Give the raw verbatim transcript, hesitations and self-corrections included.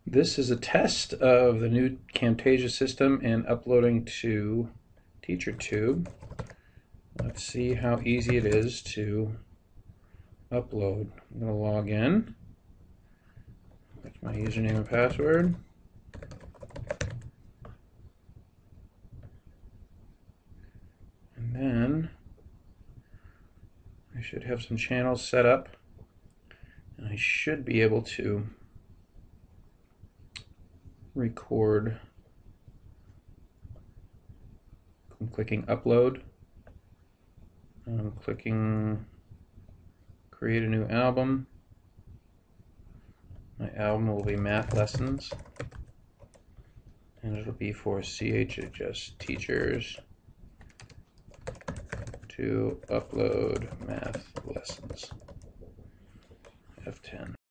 This is a test of the new Camtasia system and uploading to TeacherTube. Let's see how easy it is to upload. I'm going to log in with my username and password. And then I should have some channels set up, and I should be able to record. I'm clicking upload. I'm clicking create a new album. My album will be math lessons, and it'll be for C H H teachers to upload math lessons. F ten.